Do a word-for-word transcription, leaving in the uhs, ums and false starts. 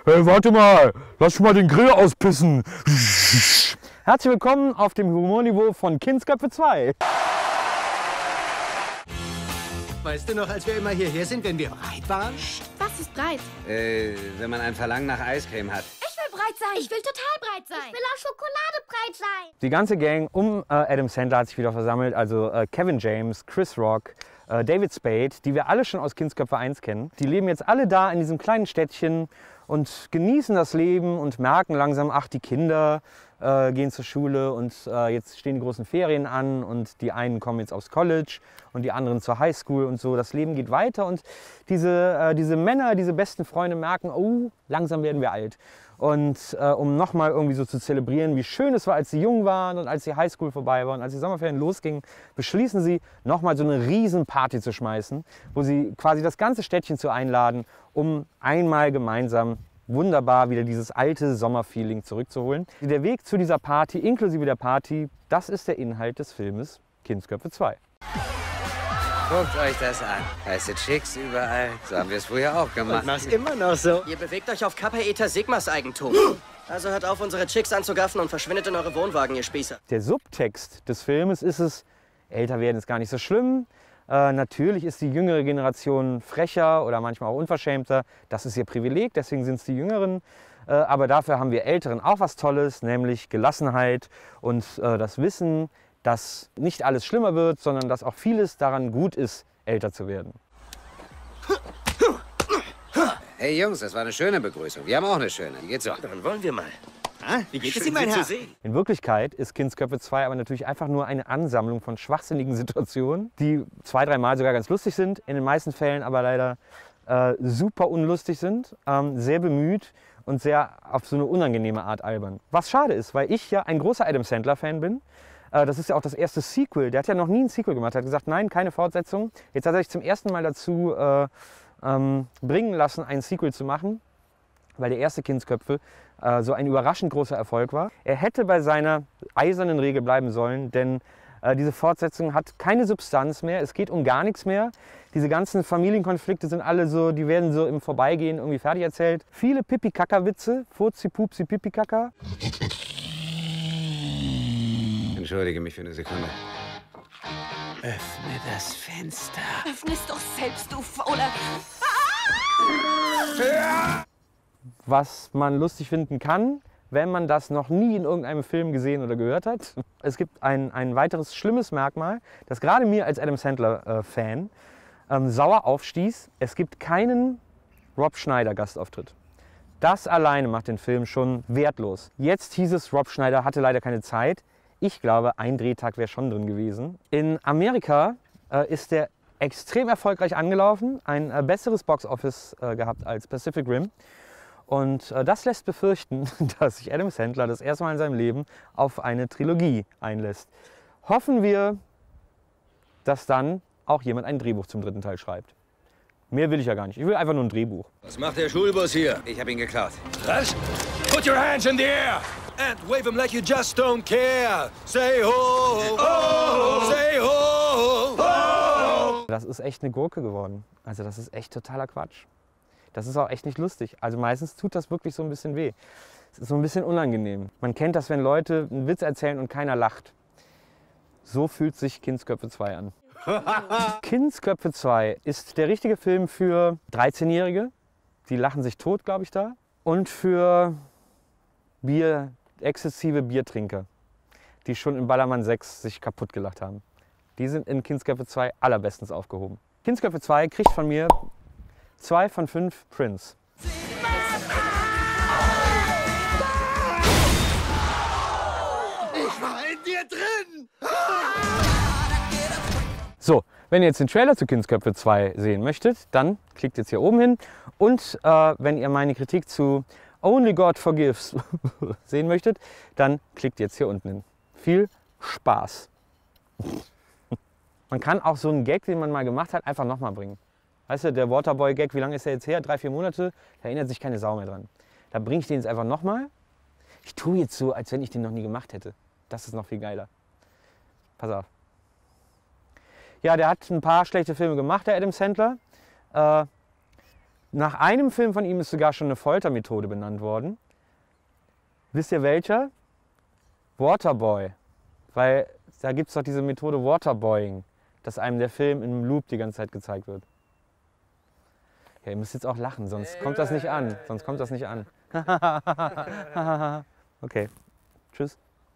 Hey, warte mal, lass schon mal den Grill auspissen. Herzlich willkommen auf dem Humorniveau von Kindsköpfe zwei. Weißt du noch, als wir immer hierher sind, wenn wir breit waren? Was ist breit? Äh, wenn man ein Verlangen nach Eiscreme hat. Ich will breit sein. Ich will total breit sein. Ich will auch Schokolade breit sein. Die ganze Gang um äh, Adam Sandler hat sich wieder versammelt. Also äh, Kevin James, Chris Rock, äh, David Spade, die wir alle schon aus Kindsköpfe eins kennen. Die leben jetzt alle da in diesem kleinen Städtchen und genießen das Leben und merken langsam, ach, die Kinder äh, gehen zur Schule und äh, jetzt stehen die großen Ferien an und die einen kommen jetzt aufs College und die anderen zur Highschool und so. Das Leben geht weiter und diese, äh, diese Männer, diese besten Freunde merken, oh, langsam werden wir alt. Und äh, um nochmal irgendwie so zu zelebrieren, wie schön es war, als sie jung waren und als die Highschool vorbei war und als die Sommerferien losgingen, beschließen sie, nochmal so eine Riesenparty zu schmeißen, wo sie quasi das ganze Städtchen zu einladen, um einmal gemeinsam wunderbar wieder dieses alte Sommerfeeling zurückzuholen. Der Weg zu dieser Party, inklusive der Party, das ist der Inhalt des Filmes Kindsköpfe zwei. Guckt euch das an. Heiße Chicks überall. So haben wir es früher auch gemacht. Mach's immer noch so. Ihr bewegt euch auf Kappa Eta Sigmas Eigentum. Also hört auf, unsere Chicks anzugaffen und verschwindet in eure Wohnwagen, ihr Spießer. Der Subtext des Filmes ist es, älter werden ist gar nicht so schlimm. Äh, natürlich ist die jüngere Generation frecher oder manchmal auch unverschämter. Das ist ihr Privileg, deswegen sind es die Jüngeren. Äh, aber dafür haben wir Älteren auch was Tolles, nämlich Gelassenheit und äh, das Wissen, dass nicht alles schlimmer wird, sondern dass auch vieles daran gut ist, älter zu werden. Hey Jungs, das war eine schöne Begrüßung. Wir haben auch eine schöne. Wie geht's so? Dann wollen wir mal. Ah, wie geht es Schön, Ihnen, mein Sie Herr? zu sehen. In Wirklichkeit ist Kindsköpfe zwei aber natürlich einfach nur eine Ansammlung von schwachsinnigen Situationen, die zwei, dreimal sogar ganz lustig sind, in den meisten Fällen aber leider äh, super unlustig sind, ähm, sehr bemüht und sehr auf so eine unangenehme Art albern. Was schade ist, weil ich ja ein großer Adam Sandler-Fan bin. Äh, das ist ja auch das erste Sequel. Der hat ja noch nie ein Sequel gemacht. Er hat gesagt, nein, keine Fortsetzung. Jetzt hat er sich zum ersten Mal dazu äh, ähm, bringen lassen, ein Sequel zu machen, weil der erste Kindsköpfe äh, so ein überraschend großer Erfolg war. Er hätte bei seiner eisernen Regel bleiben sollen, denn äh, diese Fortsetzung hat keine Substanz mehr, es geht um gar nichts mehr. Diese ganzen Familienkonflikte sind alle so, die werden so im Vorbeigehen irgendwie fertig erzählt. Viele Pipi-Kaka-Witze, Furzi, Pupsi, Pipi-Kaka. Entschuldige mich für eine Sekunde. Öffne das Fenster. Öffne es doch selbst, du Fauler. Was man lustig finden kann, wenn man das noch nie in irgendeinem Film gesehen oder gehört hat. Es gibt ein, ein weiteres schlimmes Merkmal, das gerade mir als Adam Sandler-Fan äh, ähm, sauer aufstieß. Es gibt keinen Rob Schneider-Gastauftritt. Das alleine macht den Film schon wertlos. Jetzt hieß es, Rob Schneider hatte leider keine Zeit. Ich glaube, ein Drehtag wäre schon drin gewesen. In Amerika äh, ist der extrem erfolgreich angelaufen, ein äh, besseres Boxoffice äh, gehabt als Pacific Rim. Und äh, das lässt befürchten, dass sich Adam Sandler das erste Mal in seinem Leben auf eine Trilogie einlässt. Hoffen wir, dass dann auch jemand ein Drehbuch zum dritten Teil schreibt. Mehr will ich ja gar nicht. Ich will einfach nur ein Drehbuch. Was macht der Schulbus hier? Ich habe ihn geklaut. Was? Put your hands in the air and wave them like you just don't care. Say ho, ho, ho. Say ho, ho, ho. Das ist echt eine Gurke geworden. Also das ist echt totaler Quatsch. Das ist auch echt nicht lustig. Also meistens tut das wirklich so ein bisschen weh. Es ist so ein bisschen unangenehm. Man kennt das, wenn Leute einen Witz erzählen und keiner lacht. So fühlt sich Kindsköpfe zwei an. Kindsköpfe zwei ist der richtige Film für dreizehnjährige. Die lachen sich tot, glaube ich, da. Und für Bier, exzessive Biertrinker, die schon in Ballermann sechs sich kaputt gelacht haben. Die sind in Kindsköpfe zwei allerbestens aufgehoben. Kindsköpfe zwei kriegt von mir zwei von fünf Prints. Ich war in dir drin! So, wenn ihr jetzt den Trailer zu Kindsköpfe zwei sehen möchtet, dann klickt jetzt hier oben hin. Und äh, wenn ihr meine Kritik zu Only God Forgives sehen möchtet, dann klickt jetzt hier unten hin. Viel Spaß! Man kann auch so einen Gag, den man mal gemacht hat, einfach nochmal bringen. Weißt du, der Waterboy-Gag, wie lange ist der jetzt her? Drei, vier Monate? Da erinnert sich keine Sau mehr dran. Da bringe ich den jetzt einfach nochmal. Ich tue jetzt so, als wenn ich den noch nie gemacht hätte. Das ist noch viel geiler. Pass auf. Ja, der hat ein paar schlechte Filme gemacht, der Adam Sandler. Äh, Nach einem Film von ihm ist sogar schon eine Foltermethode benannt worden. Wisst ihr welcher? Waterboy. Weil da gibt es doch diese Methode Waterboying, dass einem der Film im Loop die ganze Zeit gezeigt wird. Ja, ihr müsst jetzt auch lachen, sonst kommt das nicht an. Sonst kommt das nicht an. Okay, tschüss.